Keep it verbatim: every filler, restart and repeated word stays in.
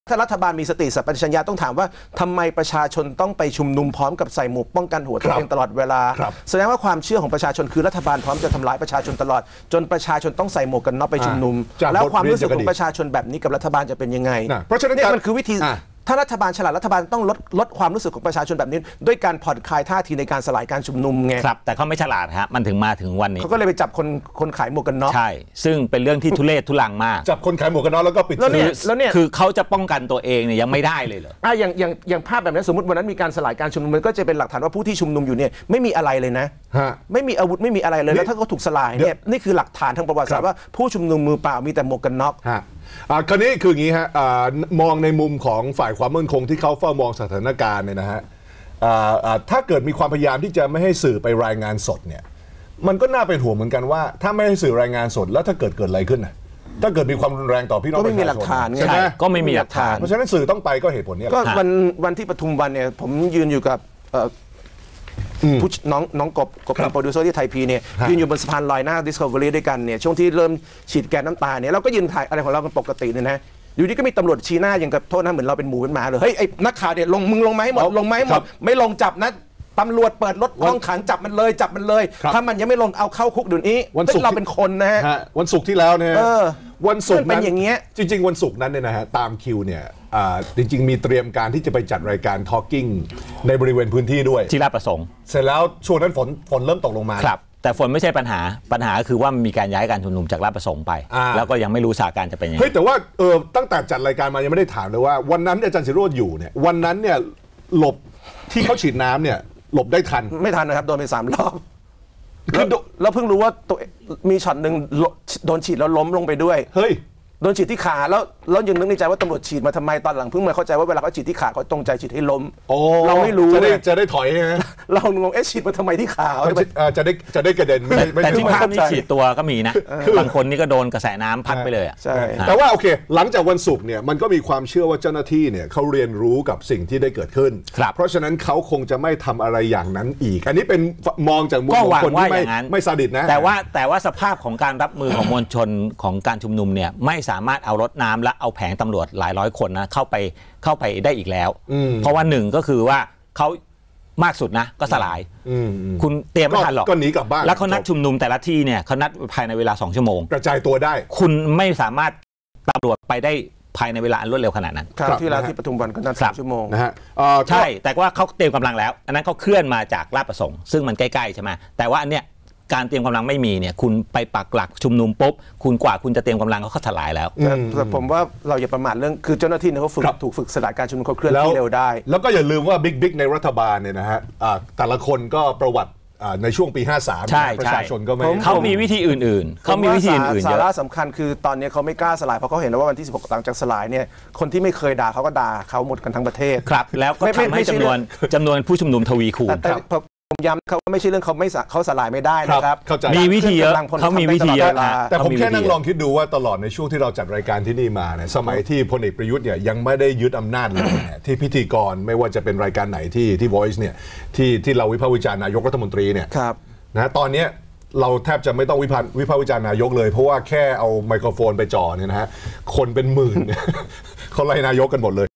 ถ้ารัฐบาลมีสติสัมปชัญญะต้องถามว่าทำไมประชาชนต้องไปชุมนุมพร้อมกับใส่หมวกป้องกันหัวตัวเองตลอดเวลาแสดงว่าความเชื่อของประชาชนคือรัฐบาลพร้อมจะทำร้ายประชาชนตลอดจนประชาชนต้องใส่หมวกกันน็อกไปชุมนุมแล้วความรู้สึกของประชาชนแบบนี้กับรัฐบาลจะเป็นยังไงเพราะฉะนั้นนี่มันคือวิธีถ้ารัฐบาลฉลาดรัฐบาลต้องลดลดความรู้สึกของประชาชนแบบนี้ด้วยการผ่อนคลายท่าทีในการสลายการชุมนุมไงครับแต่เขาไม่ฉลาดฮะมันถึงมาถึงวันนี้เขาก็เลยไปจับคนคนขายหมวกกันน็อกใช่ซึ่งเป็นเรื่องที่ทุเรศทุลังมากจับคนขายหมวกกันน็อกแล้วก็ปิดแล้วเนี่ยแล้วเนี่ยคือเขาจะป้องกันตัวเองเนี่ยยังไม่ได้เลยเหรออ่ะอย่างอย่างอย่างภาพแบบนี้สมมติวันนั้นมีการสลายการชุมนุมมันก็จะเป็นหลักฐานว่าผู้ที่ชุมนุมอยู่เนี่ยไม่มีอะไรเลยนะไม่มีอาวุธไม่มีอะไรเลยแล้วถ้าเขาถูกสลายเนี่ยนี่คือหลักฐานทางประวัติศาสตร์ว่าผู้ชุมนุมมือเปล่ามีแต่หมวกกันน็อกคราวนี้คืออย่างนี้ฮะมองในมุมของฝ่ายความมั่นคงที่เขาเฝ้ามองสถานการณ์เนี่ยนะฮะถ้าเกิดมีความพยายามที่จะไม่ให้สื่อไปรายงานสดเนี่ยมันก็น่าเป็นห่วงเหมือนกันว่าถ้าไม่ให้สื่อรายงานสดแล้วถ้าเกิดเกิดอะไรขึ้นนะถ้าเกิดมีความรุนแรงต่อพี่น้องประชาชนก็ไม่มีหลักฐานใช่ไหมก็ไม่มีหลักฐานเพราะฉะนั้นสื่อต้องไปก็เหตุผลนี้ก็วันวันที่ปทุมวันเนี่ยผมยืนอยู่กับผู้น้องน้องกบกบเป็นโปรดิวเซอร์ที่ไทยพีเนี่ยยืนอยู่บนสะพานลอยหน้า Discovery ด้วยกันเนี่ยช่วงที่เริ่มฉีดแก๊สน้ำตาเนี่ยเราก็ยืนถ่ายอะไรของเราเป็นปกติเนี่ยนะอยู่ดีก็มีตำรวจชี้หน้าอย่างกับโทษนะเหมือนเราเป็นหมูเป็นหมาเลยเฮ้ยไอ้นักข่าวเนี่ยลงมึงลงมาให้หมดลงมาให้หมดไม่ลงจับนะตำรวจเปิดรถห้องขังจับมันเลยจับมันเลยถ้ามันยังไม่ลงเอาเข้าคุกเดี๋ยวนี้เราเป็นคนนะฮะวันศุกร์ที่แล้วเนี่ยวันศุกร์เป็นอย่างเงี้ยจริงๆวันศุกร์นั้นเนี่ยนะฮะตามคิวเนี่ยจริงๆมีเตรียมการที่จะไปจัดรายการ Talking ในบริเวณพื้นที่ด้วยที่ราชประสงค์เสร็จแล้วช่วงนั้นฝนฝนเริ่มตกลงมาครับแต่ฝนไม่ใช่ปัญหาปัญหาคือว่ามีการย้ายการชุมนุมจากราชประสงค์ไปแล้วก็ยังไม่รู้สถานการณ์จะเป็นยังไงเฮ้ยแต่ว่าเออตั้งแต่จัดรายการมายังไม่ได้ถามเลยว่าวันนั้นอาจารย์ศิโรจน์อยู่เนี่ยวันนั้นเนี่ยหลบที่เขาฉีดน้ำเนี่ยหลบได้ทันไม่ทันนะครับโดนไปสามรอบคือแล้วเพิ่งรู้ว่าตัวมีช็อตหนึ่งโดนฉีดแล้วล้มลงไปด้วยเฮ้ยโดนฉีดที่ขาแล้วแล้วยังนึกในใจว่าตำรวจฉีดมาทำไมตอนหลังเพิ่งมาเข้าใจว่าเวลาเขาฉีดที่ขาเขาตรงใจฉีดให้ล้มเราไม่รู้จะได้จะได้ถอยนะเรางงเอ๊ะฉีดมาทำไมที่ขาจะได้จะได้กระเด็นแต่ที่ภาพนี้ฉีดตัวก็มีนะบางคนนี่ก็โดนกระแสน้ำพัดไปเลยอ่ะใช่แต่ว่าโอเคหลังจากวันศุกร์เนี่ยมันก็มีความเชื่อว่าเจ้าหน้าที่เนี่ยเขาเรียนรู้กับสิ่งที่ได้เกิดขึ้นเพราะฉะนั้นเขาคงจะไม่ทำอะไรอย่างนั้นอีกอันนี้เป็นมองจากมุมของคนที่ไม่ไม่ซาดิสนะแต่ว่าแต่ว่าสภาพของการรับมือของมวลชนของการชุมนุมเนี่ยไม่สามารถเอารถน้ำและเอาแผงตำรวจหลายร้อยคนนะเข้าไปเข้าไปได้อีกแล้วเพราะว่าหนึ่งก็คือว่าเขามากสุดนะก็สลายคุณเตรียมไม่ทันหรอกก็หนีกลับบ้านแล้วเขานัดชุมนุมแต่ละที่เนี่ยเขานัดภายในเวลาสองชั่วโมงกระจายตัวได้คุณไม่สามารถตำรวจไปได้ภายในเวลาอันรวดเร็วขนาดนั้นครับที่ร้านที่ปทุมวันก็นัดสามชั่วโมงนะฮะใช่แต่ว่าเขาเตรียมกำลังแล้วอันนั้นเขาเคลื่อนมาจากราชประสงค์ซึ่งมันใกล้ๆใช่ไหมแต่ว่าอันเนี้ยการเตรียมกำลังไม่มีเนี่ยคุณไปปักหลักชุมนุมปุ๊บคุณกว่าคุณจะเตรียมกำลังเขาเขาถลายแล้วแต่ผมว่าเราอย่าประมาทเรื่องคือเจ้าหน้าที่เนี่ยเขาฝึกถูกฝึกสลายการชุมนุมเขาเคลื่อนที่เร็วได้แล้วก็อย่าลืมว่าบิ๊กบิ๊กในรัฐบาลเนี่ยนะฮะแต่ละคนก็ประวัติในช่วงปีห้าสามประชาชนก็ไม่เขามีวิธีอื่นๆเขามีวิธีอื่นๆเยอะสาระสำคัญคือตอนนี้เขาไม่กล้าสลายเพราะเขาเห็นว่าวันที่สิบหกหลังจากสลายเนี่ยคนที่ไม่เคยด่าเขาก็ด่าเขาหมดกันทั้งประเทศครับแล้วก็ทำให้จำนวนจำนวนผู้ชุมนุมทวีคูณผมย้ำเขาว่าไม่ใช่เรื่องเขาไม่เขาสลายไม่ได้นะครับมีวิธีเยอะเขามีวิธีเยอะแต่ผมแค่นั่งลองคิดดูว่าตลอดในช่วงที่เราจัดรายการที่นี่มาเนี่ยสมัยที่พลเอกประยุทธ์เนี่ยยังไม่ได้ยึดอำนาจเลยที่พิธีกรไม่ว่าจะเป็นรายการไหนที่ที่ Voice เนี่ยที่ที่เราวิพากษ์วิจารณ์นายกรัฐมนตรีเนี่ยนะตอนนี้เราแทบจะไม่ต้องวิพากษ์วิพากษ์วิจารณ์นายกเลยเพราะว่าแค่เอาไมโครโฟนไปจ่อเนี่ยนะฮะคนเป็นหมื่นเขาไล่นายกกันหมดเลย